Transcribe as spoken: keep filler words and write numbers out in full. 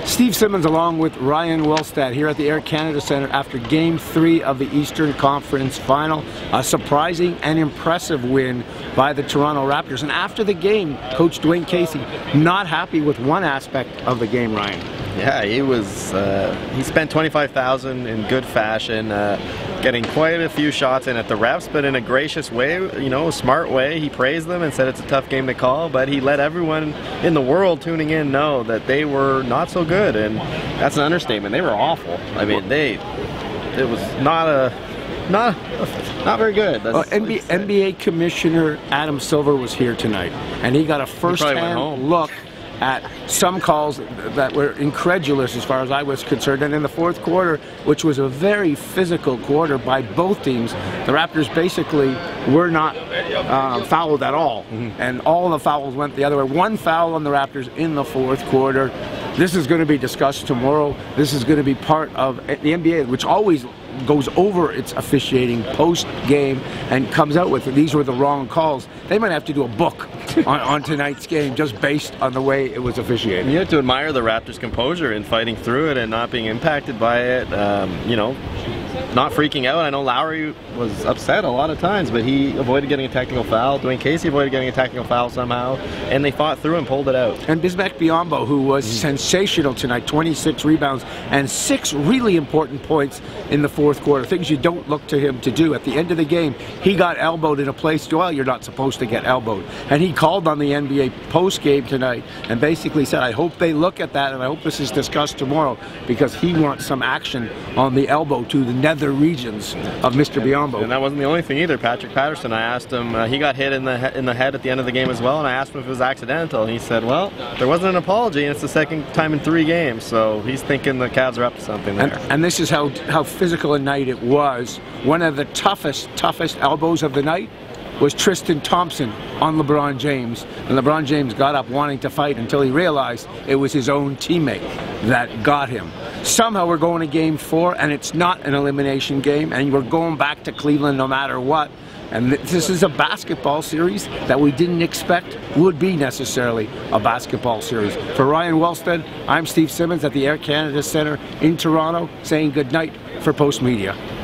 Steve Simmons along with Ryan Wellstad here at the Air Canada Centre after Game three of the Eastern Conference Final. A surprising and impressive win by the Toronto Raptors. And after the game, Coach Dwayne Casey not happy with one aspect of the game, Ryan. Yeah, he was. Uh, he spent twenty-five thousand dollars in good fashion, uh, getting quite a few shots in at the refs, but in a gracious way, you know, a smart way. He praised them and said it's a tough game to call, but he let everyone in the world tuning in know that they were not so good, and that's an understatement. They were awful. I mean, they. It was not a. Not, not very good. Uh, N B A, N B A Commissioner Adam Silver was here tonight, and he got a first-hand look at some calls that were incredulous as far as I was concerned. And in the fourth quarter, which was a very physical quarter by both teams, the Raptors basically were not uh, fouled at all. Mm-hmm. And all the fouls went the other way. One foul on the Raptors in the fourth quarter. This is going to be discussed tomorrow. This is going to be part of the N B A, which always goes over its officiating post-game and comes out with these were the wrong calls. They might have to do a book on, on tonight's game just based on the way it was officiated. You have to admire the Raptors' composure in fighting through it and not being impacted by it. Um, you know, not freaking out. I know Lowry was upset a lot of times, but he avoided getting a technical foul. Dwayne Casey avoided getting a technical foul somehow, and they fought through and pulled it out. And Bismack Biyombo, who was mm. sensational tonight, twenty-six rebounds and six really important points in the fourth quarter, things you don't look to him to do. At the end of the game, he got elbowed in a place, well, you're not supposed to get elbowed. And he called on the N B A post-game tonight and basically said, I hope they look at that, and I hope this is discussed tomorrow, because he wants some action on the elbow to the nether regions of Mister Biyombo. And that wasn't the only thing either. Patrick Patterson, I asked him, uh, he got hit in the, he in the head at the end of the game as well, and I asked him if it was accidental, and he said, well, there wasn't an apology, and it's the second time in three games, so he's thinking the Cavs are up to something there. And, and this is how, how physical a night it was. One of the toughest, toughest elbows of the night was Tristan Thompson on LeBron James. And LeBron James got up wanting to fight until he realized it was his own teammate that got him. Somehow we're going to game four, and it's not an elimination game, and we're going back to Cleveland no matter what. And this is a basketball series that we didn't expect would be necessarily a basketball series. For Ryan Wellstad, I'm Steve Simmons at the Air Canada Centre in Toronto, saying good night for Post Media.